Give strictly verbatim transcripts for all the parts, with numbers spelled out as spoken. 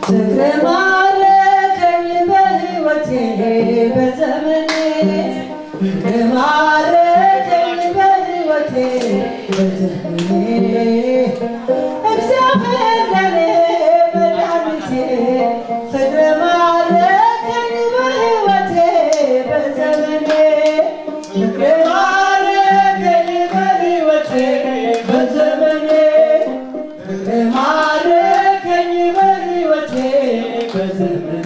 ፍቅር ማረከኝ በሕይወቴ በዘመኔ ፍቅር ማረከኝ በሕይወቴ በዘመኔ እግዚአብሔር ለኔ መድኃኒቴ ፍቅር ማረከኝ በሕይወቴ በዘመኔ ፍቅር ማረከኝ በሕይወቴ በዘመኔ ፍቅር ማረከኝ በሕይወቴ በዘመኔ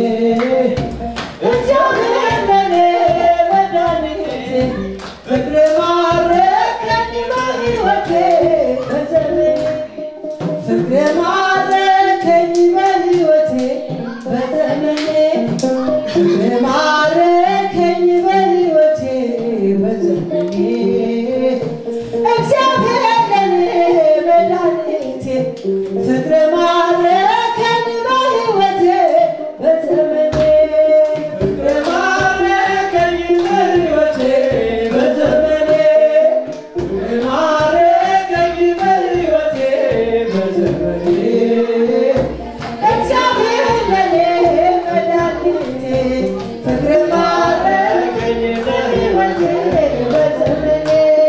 እግዚአብሔር ለኔ መድኃኒቴ ፍቅር ማረከኝ በሕይወቴ በዘመኔ ፍቅር ማረከኝ በሕይወቴ በዘመኔ ፍቅር ማረከኝ በሕይወቴ በዘመኔ እግዚአብሔር ለኔ መድኃኒቴ ፍቅር ማረከኝ በሕይወቴ በዘመኔ ፍቅር ማረከኝ በሕይወቴ በዘመኔ ፍቅር ማረከኝ በሕይወቴ በዘመኔ እግዚአብሔር ለኔ መድኃኒቴ ፍቅር ማረከኝ በሕይወቴ በዘመኔ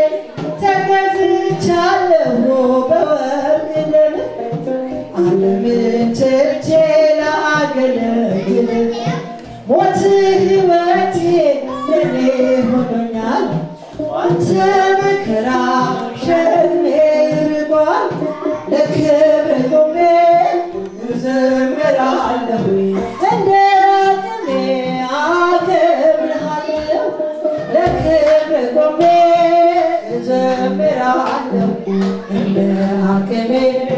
ተገዝቻለሁ በወርቅ ደም ዓለምን ትቼ ላገለግል ሞት ሕይወቴ ለኔ ሆኖኛል አንተ መከራ ሸክሜ ይርቋል ለክብር ቆሜ እዘምራለሁ እንደ አቅሜ አከብርሃለሁ ለክብር ቆሜ እዘምራለሁ እንደ አቅሜ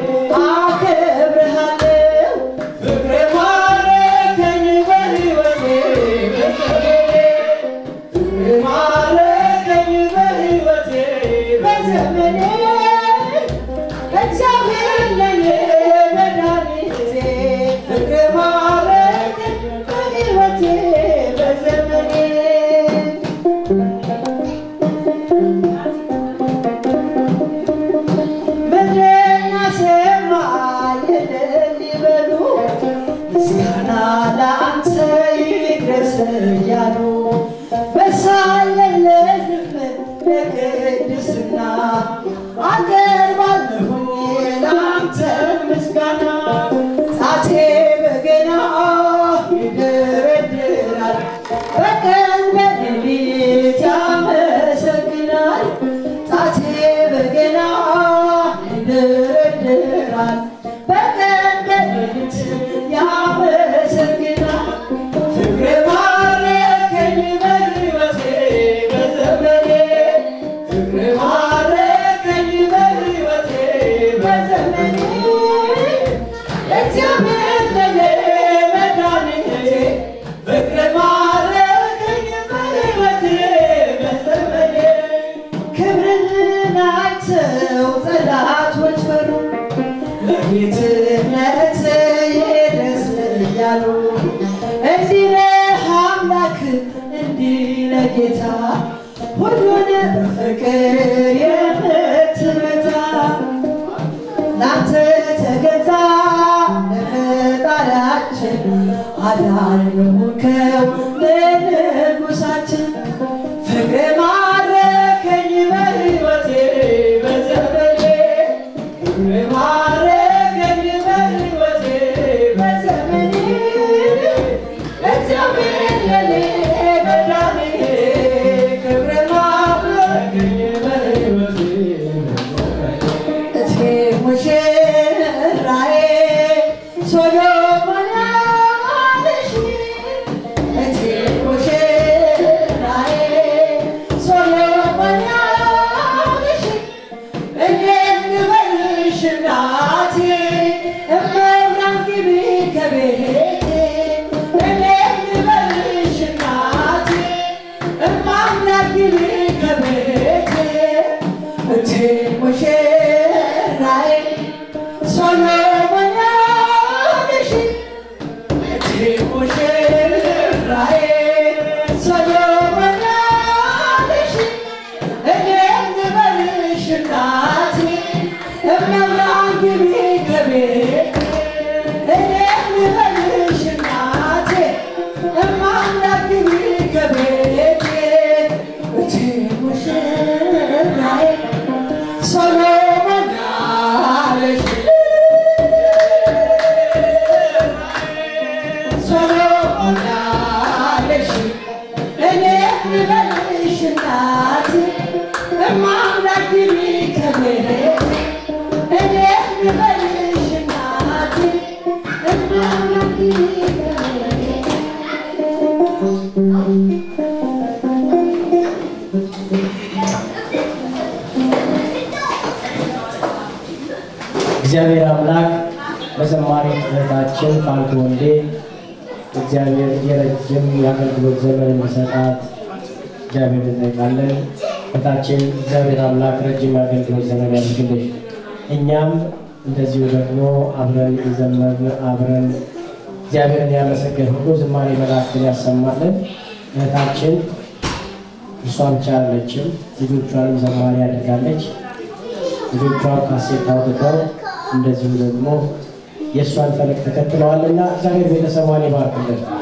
አከብርሃለሁ ፍቅር ማረከኝ በሕይወቴ በዘመኔ ፍቅር ማረከኝ በሕይወቴ በዘመኔ እግዚአብሔር ለኔ መድኃኒቴ ፍቅር ማረከኝ በሕይወቴ በዘመኔ ምድርና ሰማይ እልል ይበሉ ምስጋና ለአንተ ይድረስ እያሉ በሳለለህም ለቅድስና አቀርባለሁኝ ለአንተ ምስጋና ጣቴ በገና ይደረድራል በቀን በሌሊት ያመሰግናል ጣቴ በገና ይደረድራል በቀን በሌሊት ያመሰግናል ፍቅር ማረከኝ በሕይወቴ በዘመኔ ፍቅር ማረከኝ በሕይወቴ በዘመኔ እግዚአብሔር ለኔ መድኃኒቴ ፍቅር ማረከኝ በሕይወቴ በዘመኔ ክብርህን አይተው ጠላቶች ፈሩ ለጌትነት ይድረስ እያሉ እንዲህ ነህ አምላክ እንዲህ ነህ ጌታ ሁሉን በፍቅር የምትመታ ላንተ ተገዛ ለፈጣሪያችን አዳኝ የሆንከው ለንጉሳችን ፍቅር ማረከኝ በሕይወቴ በዘመኔ ፍቅር ማረከኝ በሕይወቴ በዘመኔ እግዚአብሔር ለኔ መድኃኒቴ ፍቅር ማረከኝ በሕይወቴ እቴ ሙሽራዬ ሶሎሞን ያማረሽ እግዚአብሔር አምላክ ለዘማሪ እህታችን ፋንቱ ወንዴ እግዚአብሔር የረጅም የአገልግሎት ዘመን እንዲሰጣት እግዚአብሔር እንጠይቃለን። እህታችን እግዚአብሔር አምላክ ረጅም የአገልግሎት ዘመን ያድርግልሽ። እኛም እንደዚሁ ደግሞ አብረን የዘመርን አብረን እግዚአብሔርን ያመሰገን ሁሉ ዝማሬ መላእክትን ያሰማልን። እህታችን እሷ ብቻ አይደለችም፣ ልጆቿንም ዘማሪ አድርጋለች። ልጆቿን ካሴት አውጥተው እንደዚሁ ደግሞ የእሷን ፈለግ ተከትለዋልና እግዚአብሔር ቤተሰቧን ይባርክልን።